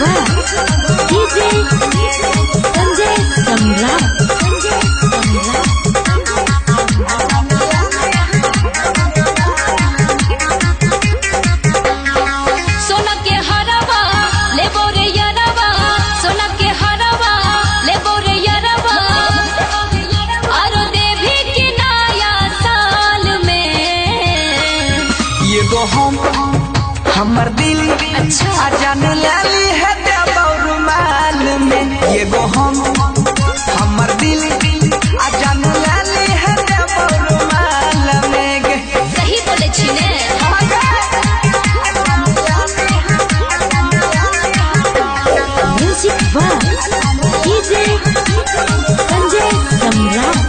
DJ Sanjay सम्राट। सोना के हरवा ले बोरे यरवा, सोना के हरवा ले बोरे यरवा, और देवी के नया साल में ये गो हमर दिल अच्छा जान लाली है रुमाल में। ये गो हमर दिल जान लाली है रुमाल में। सही बोले छिने music box DJ Sanjay Samrat.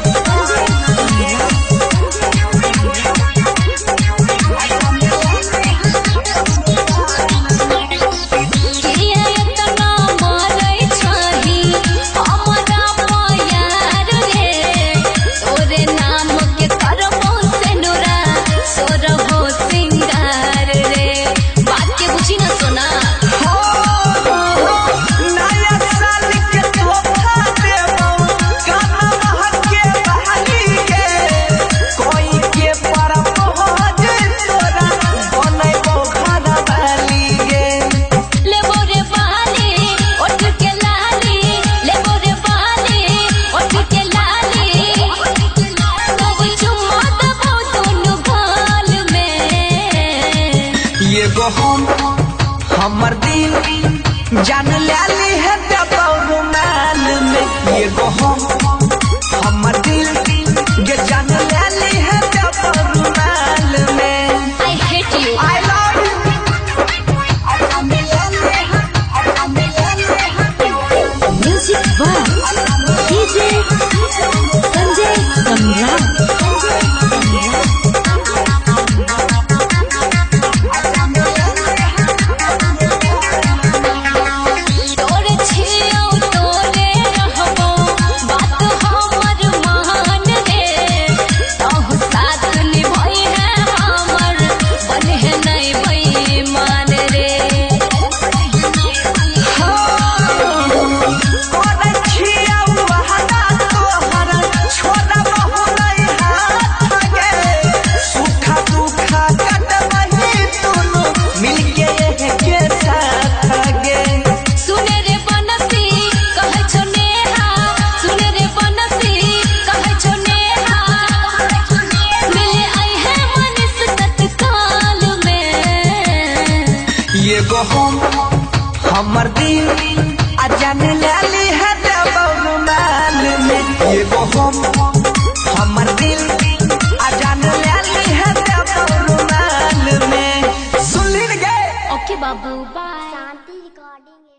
ये गो हमर दिल जान लाली है रुमाल में। ये गो हमर दिल के जान लाली है रुमाल में। I hate you, I love you। Music box DJ Sanjay Samrat. ये गो हमर दिल जान लाली है रुमाल में। ये गो हमर दिल जान लाली है रुमाल में। सुन ली गए। ओके बाबू बाय। Shanti recording.